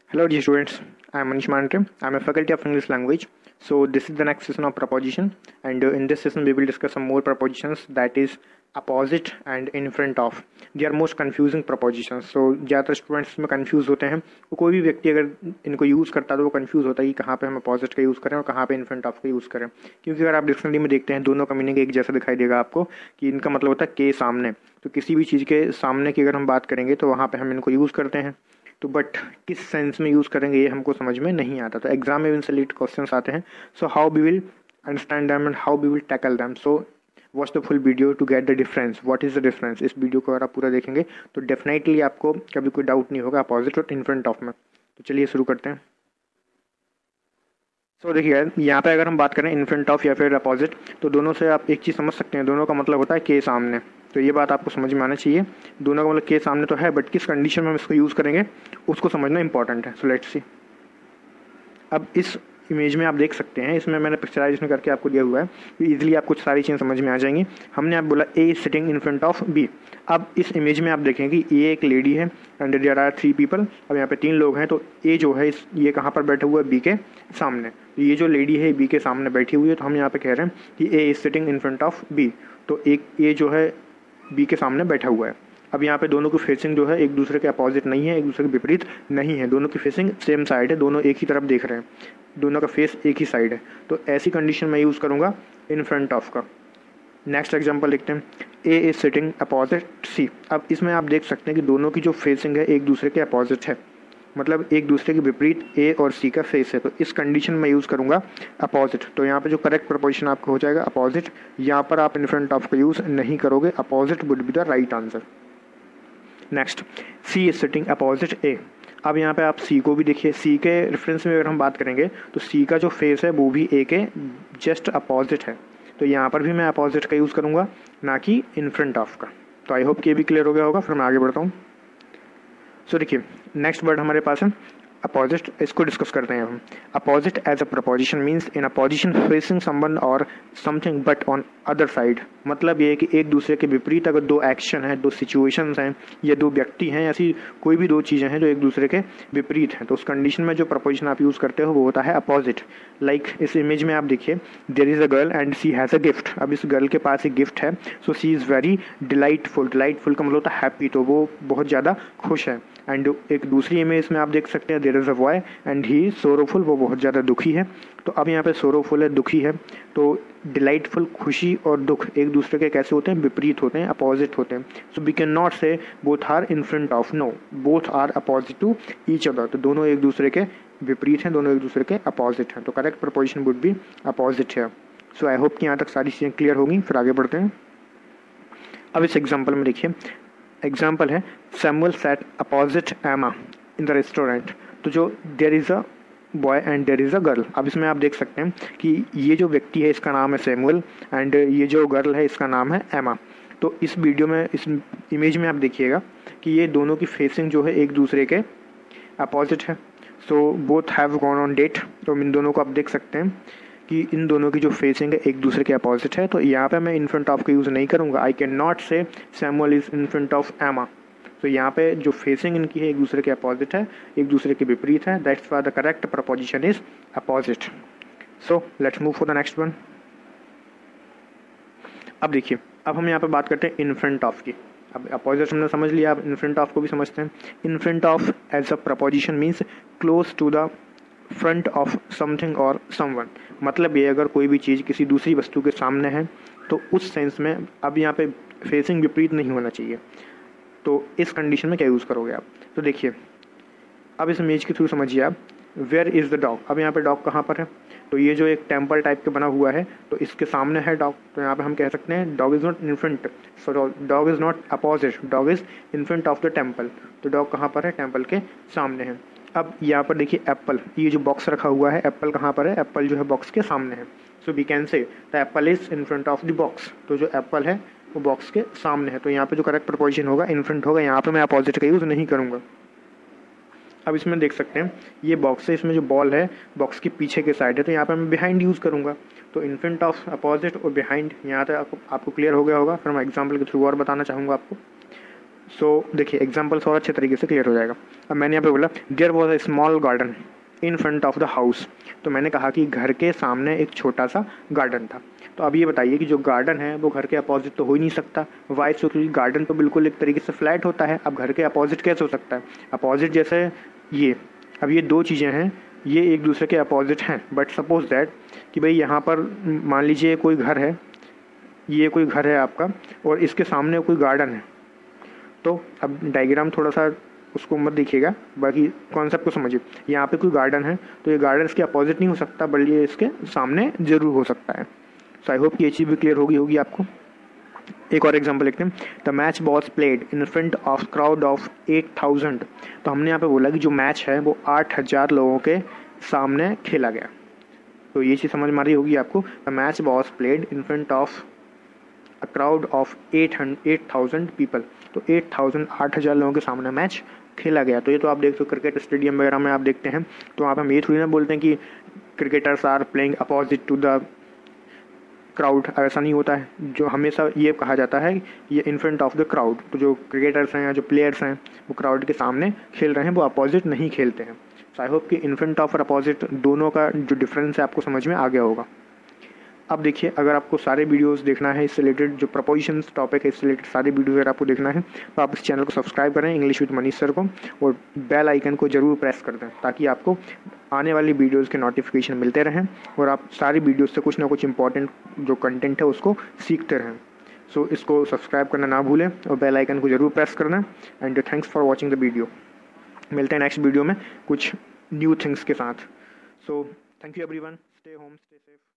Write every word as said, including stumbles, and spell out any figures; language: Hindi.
Hello dear students, I am Manish Mandre. I am a faculty of English language. So this is the next session of proposition, and uh, in this session we will discuss some more propositions, that is opposite and in front of. They are most confusing propositions. So ज़्यादातर स्टूडेंट्स इसमें कंफ्यूज होते हैं. तो कोई भी व्यक्ति अगर इनको यूज़ करता है तो वो कंफ्यूज होता है कि कहाँ पे हम अपोजिट का यूज़ करें और कहाँ पे इन फ्रंट ऑफ का यूज़ करें. क्योंकि अगर आप डिक्शनरी में देखते हैं दोनों का मीनिंग एक जैसा दिखाई देगा आपको कि इनका मतलब होता है के सामने. तो किसी भी चीज़ के सामने की अगर हम बात करेंगे तो वहाँ पर हम इनको यूज़ करते हैं. तो बट किस सेंस में यूज़ करेंगे ये हमको समझ में नहीं आता. तो एग्जाम में सेलेक्ट क्वेश्चंस आते हैं. So how we will understand them and how we will tackle them. So watch the full video to get the difference. What is the difference. इस वीडियो को अगर आप पूरा देखेंगे तो डेफिनेटली आपको कभी कोई डाउट नहीं होगा अपोजिट और इन फ्रंट ऑफ में. तो चलिए शुरू करते हैं. सो so, देखिए यहाँ पे अगर हम बात करें इन फ्रंट ऑफ या फिर अपोजिट, तो दोनों से आप एक चीज़ समझ सकते हैं. दोनों का मतलब होता है के सामने. तो ये बात आपको समझ में आना चाहिए. दोनों का मतलब के सामने तो है, बट किस कंडीशन में हम इसको यूज़ करेंगे उसको समझना इंपॉर्टेंट है. So let's see. अब इस इमेज में आप देख सकते हैं, इसमें मैंने पिक्चराइजेशन करके आपको दिया हुआ है कि इजीली आपको सारी चीज़ें समझ में आ जाएंगी. हमने आप बोला A is sitting in front of B. अब इस इमेज में आप देखें कि ए एक लेडी है and there are three people. अब यहाँ पे तीन लोग हैं. तो ए जो है इस ये कहाँ पर बैठा हुआ है, बी के सामने. तो ये जो लेडी है बी के सामने बैठी हुई है. तो हम यहाँ पे कह रहे हैं कि A is sitting in front of B. तो एक ए जो है बी के सामने बैठा हुआ है. अब यहाँ पे दोनों की फेसिंग जो है एक दूसरे के अपोजिट नहीं है, एक दूसरे के विपरीत नहीं है. दोनों की फेसिंग सेम साइड है, दोनों एक ही तरफ देख रहे हैं, दोनों का फेस एक ही साइड है. तो ऐसी कंडीशन में यूज़ करूँगा इन फ्रंट ऑफ का. नेक्स्ट एग्जांपल लिखते हैं. A is sitting opposite C. अब इसमें आप देख सकते हैं कि दोनों की जो फेसिंग है एक दूसरे के अपोजिट है, मतलब एक दूसरे के विपरीत ए और सी का फेस है. तो इस कंडीशन में यूज़ करूँगा अपोजिट. तो यहाँ पे जो करेक्ट प्रपोजिशन आपको हो जाएगा अपोजिट. यहाँ पर आप इन फ्रंट ऑफ का यूज़ नहीं करोगे. Opposite would be the right answer. Next, C is sitting opposite A. अब यहाँ पे आप सी को भी देखिए. सी के रेफरेंस में अगर हम बात करेंगे तो सी का जो फेस है वो भी ए के जस्ट अपोजिट है. तो यहाँ पर भी मैं अपोजिट का यूज़ करूँगा, ना कि इन फ्रंट ऑफ का. तो आई होप कि ये भी क्लियर हो गया होगा. फिर मैं आगे बढ़ता हूँ. सो देखिए नेक्स्ट वर्ड हमारे पास है अपोजिट. इसको डिस्कस करते हैं हम. Opposite as a preposition means in a position facing someone और something but on other side. मतलब ये है कि एक दूसरे के विपरीत अगर दो एक्शन हैं, दो सिचुएशंस हैं या दो व्यक्ति हैं, ऐसी कोई भी दो चीज़ें हैं जो एक दूसरे के विपरीत हैं, तो उस कंडीशन में जो प्रपोजिशन आप यूज़ करते हो वो होता है अपोजिट. लाइक इस इमेज में आप देखिए, there is a girl and she has a gift. अब इस गर्ल के पास एक गिफ्ट है. So she is very delightful. Delightful का मतलब होता है हैप्पी. तो वो बहुत ज़्यादा खुश है. एंड एक दूसरी इमेज में आप देख सकते हैं there is a boy and he sorrowful. वो बहुत ज़्यादा दुखी है. तो अब यहाँ पे सोरोफुल है, दुखी है. तो डिलाइटफुल, खुशी और दुख एक दूसरे के कैसे होते हैं, विपरीत होते हैं, अपोजिट होते हैं. So we can not say both are in front of. No, both are opposite to each other. तो दोनों एक दूसरे के विपरीत हैं, दोनों एक दूसरे के अपोजिट हैं. तो correct preposition would be opposite है. सो आई होप कि यहाँ तक सारी चीज़ें क्लियर होगी. फिर आगे बढ़ते हैं. अब इस एग्जाम्पल में देखिए, एग्जाम्पल है सैमुअल सैट अपोजिट एमा इन द रेस्टोरेंट. तो जो there is a boy and there is a girl. अब इसमें आप देख सकते हैं कि ये जो व्यक्ति है इसका नाम है सैमुअल एंड ये जो गर्ल है इसका नाम है एमा. तो इस वीडियो में, इस इमेज में आप देखिएगा कि ये दोनों की फेसिंग जो है एक दूसरे के अपोजिट है. So both have gone on date. तो इन दोनों को आप देख सकते हैं कि इन दोनों की जो फेसिंग है एक दूसरे के अपोजिट है. तो यहाँ पे मैं इन फ्रंट ऑफ का यूज़ नहीं करूँगा. I can not say Samuel is in front of Emma. तो यहाँ पे जो फेसिंग इनकी है एक दूसरे के अपोजिट है, एक दूसरे के विपरीत है. That's why the correct preposition is opposite. So let's move for the next one. अब देखिए, अब हम यहाँ पे बात करते हैं इन फ्रंट ऑफ की. अब अपोजिट हमने समझ लिया, अब इन फ्रंट ऑफ को भी समझते हैं. In front of as a preposition means close to the front of something और समवन. मतलब ये अगर कोई भी चीज़ किसी दूसरी वस्तु के सामने है तो उस सेंस में अब यहाँ पे फेसिंग विपरीत नहीं होना चाहिए. तो इस कंडीशन में क्या यूज़ करोगे आप. तो देखिए अब इस इमेज के थ्रू समझिए आप. Where is the dog. अब यहाँ पे डॉग कहाँ पर है. तो ये जो एक टेम्पल टाइप के बना हुआ है तो इसके सामने है डॉग. तो यहाँ पे हम कह सकते हैं dog is not in front. So dog is not opposite, dog is in front of the temple. तो डॉग कहाँ पर है, टेम्पल के सामने है. अब यहाँ पर देखिए एप्पल, ये जो बॉक्स रखा हुआ है एप्पल कहाँ पर है, एप्पल जो है बॉक्स के सामने है. So we can say the apple is in front of the box. तो जो एप्पल है वो बॉक्स के सामने है. तो यहाँ पे जो करेक्ट प्रपोजिशन होगा इन फ्रंट होगा. यहाँ पे मैं अपोजिट का यूज़ नहीं करूँगा. अब इसमें देख सकते हैं ये बॉक्स है, इसमें जो बॉल है बॉक्स के पीछे के साइड है. तो यहाँ पे मैं बिहाइंड यूज़ करूँगा. तो इन फ्रंट ऑफ, अपोजिट और बिहाइंड. यहाँ तक आपको, आपको क्लियर हो गया होगा. फिर मैं एग्जाम्पल के थ्रू और बताना चाहूँगा आपको. सो देखिए एग्जाम्पल्स और अच्छे तरीके से क्लियर हो जाएगा। अब मैंने यहाँ पे बोला there was a small garden in front of the house, तो मैंने कहा कि घर के सामने एक छोटा सा गार्डन था। तो अब ये बताइए कि जो गार्डन है वो घर के अपोजिट तो हो ही नहीं सकता। वाई? सो क्योंकि गार्डन तो बिल्कुल एक तरीके से फ्लैट होता है। अब घर के अपोजिट कैसे हो सकता है? अपोजिट जैसे ये, अब ये दो चीज़ें हैं, ये एक दूसरे के अपोजिट हैं। बट सपोज दैट कि भाई यहाँ पर मान लीजिए कोई घर है, ये कोई घर है आपका और इसके सामने कोई गार्डन है। तो अब डायग्राम थोड़ा सा उसको मत देखिएगा, बाकी कॉन्सेप्ट को समझिए। यहाँ पे कोई गार्डन है तो ये गार्डन इसके अपोजिट नहीं हो सकता, बल्कि ये इसके सामने ज़रूर हो सकता है। सो आई होप कि ये चीज़ भी क्लियर होगी होगी आपको। एक और एग्जांपल लिखते हैं। The match was played in front of crowd of eight thousand. तो हमने यहाँ पे बोला कि जो मैच है वो आठ हज़ार लोगों के सामने खेला गया। तो ये चीज़ समझ में आ रही होगी आपको। The match was played in front of a crowd of eight hundred eight thousand people. तो एट थाउजेंड आठ हज़ार लोगों के सामने मैच खेला गया। तो ये तो आप देख सकते हो क्रिकेट स्टेडियम वगैरह में आप देखते हैं। तो वहाँ पर हम ये थोड़ी ना बोलते हैं कि cricketers are playing opposite to the crowd, ऐसा नहीं होता है। जो हमेशा ये कहा जाता है ये in front of the crowd. तो जो क्रिकेटर्स हैं या जो प्लेयर्स हैं वो क्राउड के सामने खेल रहे हैं, वो अपोजिट नहीं खेलते हैं। सो आई होप कि इन फ्रंट ऑफ और अपोजिट दोनों का जो डिफरेंस है आपको समझ में आ गया होगा। अब देखिए, अगर आपको सारे वीडियोस देखना है इससे रिलेटेड, जो प्रपोजिशंस टॉपिक है इससे रिलेटेड सारे वीडियोस अगर आपको देखना है तो आप इस चैनल को सब्सक्राइब करें इंग्लिश विद मनीष सर को, और बेल आइकन को ज़रूर प्रेस कर दें ताकि आपको आने वाली वीडियोस के नोटिफिकेशन मिलते रहें और आप सारी वीडियोस से कुछ ना कुछ इंपॉर्टेंट जो कंटेंट है उसको सीखते रहें। सो so, इसको सब्सक्राइब करना ना भूलें और बेल आइकन को ज़रूर प्रेस करना। And thanks for watching the video. मिलते हैं नेक्स्ट वीडियो में कुछ न्यू थिंग्स के साथ। So thank you everyone, stay home, stay safe.